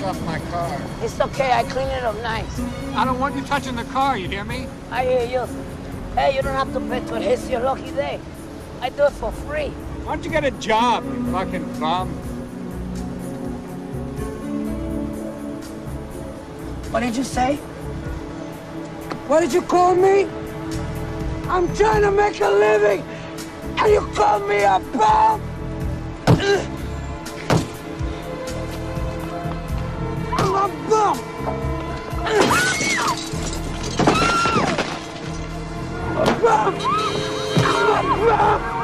off my car. It's okay, I clean it up nice. I don't want you touching the car, you hear me? I hear you. Hey, you don't have to pay to it. It's your lucky day. I do it for free. Why don't you get a job, you fucking bum? What did you say? What did you call me? I'm trying to make a living, and you call me a bum? I'm a bum! A bum! I'm a bum!